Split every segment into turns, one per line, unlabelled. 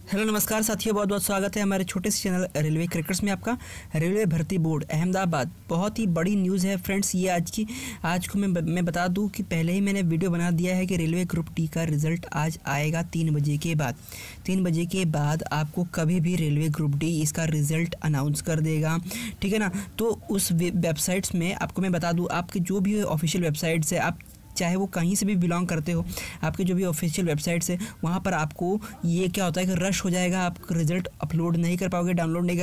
Hello नमस्कार साथियों, बहुत बहुत स्वागत है हमारे छोटे से चैनल रेलवे क्रैकर्स में आपका। रेलवे भर्ती बोर्ड अहमदाबाद, बहुत ही बड़ी न्यूज़ है फ्रेंड्स। ये आज को मैं बता दूं कि पहले ही मैंने वीडियो बना दिया है कि रेलवे ग्रुप डी का रिज़ल्ट आज आएगा 3 बजे के बाद। 3 बजे के बाद आपको कभी भी रेलवे ग्रुप डी इसका रिज़ल्ट अनाउंस कर देगा, ठीक है ना। तो उस वेबसाइट्स में आपको मैं बता दूँ, आपके जो भी ऑफिशियल वेबसाइट्स है, आप चाहे वो कहीं से भी बिलोंग करते हो, आपके जो भी ऑफिशियल वेबसाइट्स है वहाँ पर आपको ये क्या होता है कि रश हो जाएगा, आप रिज़ल्ट अपलोड नहीं कर पाओगे, डाउनलोड नहीं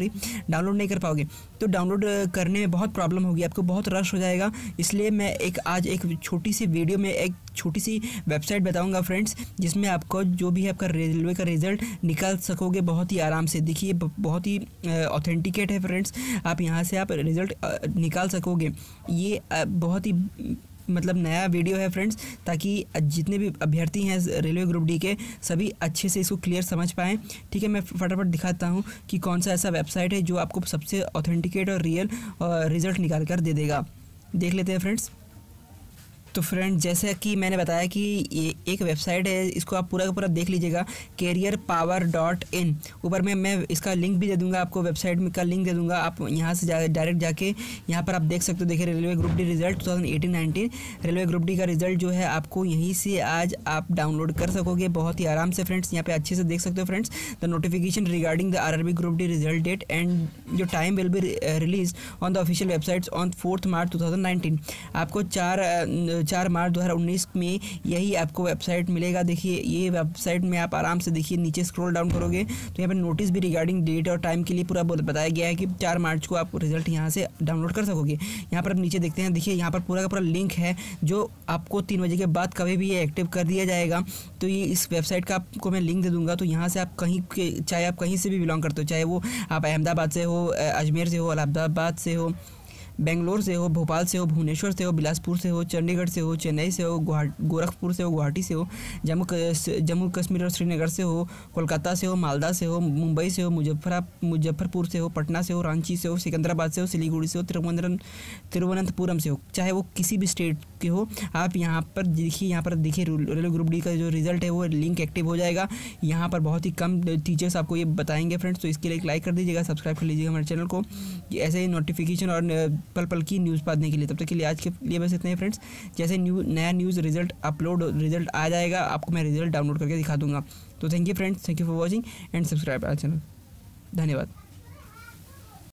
कर पाओगे। तो डाउनलोड करने में बहुत प्रॉब्लम होगी, आपको बहुत रश हो जाएगा। इसलिए मैं आज एक छोटी सी वीडियो में एक छोटी सी वेबसाइट बताऊंगा फ्रेंड्स, जिसमें आपको जो भी आपका रेलवे का रिज़ल्ट निकाल सकोगे बहुत ही आराम से। देखिए बहुत ही ऑथेंटिकेट है फ्रेंड्स, आप यहाँ से आप रिज़ल्ट निकाल सकोगे। ये बहुत ही मतलब नया वीडियो है फ्रेंड्स, ताकि जितने भी अभ्यर्थी हैं रेलवे ग्रुप डी के सभी अच्छे से इसको क्लियर समझ पाएँ, ठीक है। मैं फटाफट दिखाता हूँ कि कौन सा ऐसा वेबसाइट है जो आपको सबसे ऑथेंटिकेट और रियल रिज़ल्ट निकाल कर दे देगा। देख लेते हैं फ्रेंड्स। तो फ्रेंड, जैसे कि मैंने बताया कि ये एक वेबसाइट है, इसको आप पूरा का पूरा देख लीजिएगा, careerpower.in। ऊपर में मैं इसका लिंक भी दे दूंगा, आपको वेबसाइट में का लिंक दे दूंगा। आप यहाँ से डायरेक्ट जाके यहाँ पर आप देख सकते हो। देखिए railway group D result 2018-19 railway group D का रिजल्ट जो है आपको यहीं से आज आप डाउनलोड कर सकोगे बहुत ही आराम से फ्रेंड्स। यहाँ पे अच्छे से देख सकते हो friends. The notification regarding the RRB group D result date and जो time will be release on the official websites on 4 March 2019। आपको 4 मार्च 2019 में यही आपको वेबसाइट मिलेगा। देखिए ये वेबसाइट में आप आराम से देखिए, नीचे स्क्रॉल डाउन करोगे तो यहाँ पर नोटिस भी रिगार्डिंग डेट और टाइम के लिए पूरा बताया गया है कि 4 मार्च को आप रिजल्ट यहाँ से डाउनलोड कर सकोगे। यहाँ पर आप नीचे देखते हैं, देखिए यहाँ पर पूरा का पूरा लिंक है जो आपको 3 बजे के बाद कभी भी ये एक्टिव कर दिया जाएगा। तो ये इस वेबसाइट का आपको मैं लिंक दे दूँगा। तो यहाँ से आप चाहे आप कहीं से भी बिलोंग करते हो, चाहे वो आप अहमदाबाद से हो, अजमेर से हो, इलाहाबाद से हो, बेंगलोर से हो, भोपाल से हो, भुवनेश्वर से हो, बिलासपुर से हो, चंडीगढ़ से हो, चेन्नई से हो, गोरखपुर से हो, गुवाहाटी से हो, जम्मू कश्मीर और श्रीनगर से हो, कोलकाता से हो, मालदा से हो, मुंबई से हो, मुजफ्फरपुर से हो, पटना से हो, रांची से हो, सिकंदराबाद से हो, सिलीगुड़ी से हो, तिरुवनंतपुरम से हो, चाहे वो किसी भी स्टेट के हो, आप यहाँ पर देखिए रेलवे ग्रुप डी का जो रिजल्ट है वो लिंक एक्टिव हो जाएगा। यहाँ पर बहुत ही कम टीचर्स आपको ये बताएंगे फ्रेंड्स। तो इसके लिए एक लाइक कर दीजिएगा, सब्सक्राइब कर लीजिएगा हमारे चैनल को, ऐसे ही नोटिफिकेशन और पल पल की न्यूज़ पाने के लिए। तब तक के लिए आज के लिए बस इतना ही फ्रेंड्स। जैसे नया न्यूज़ रिजल्ट आ जाएगा, आपको मैं रिजल्ट डाउनलोड करके दिखा दूंगा। तो thank you friends, thank you for watching and subscribe our channel. धन्यवाद।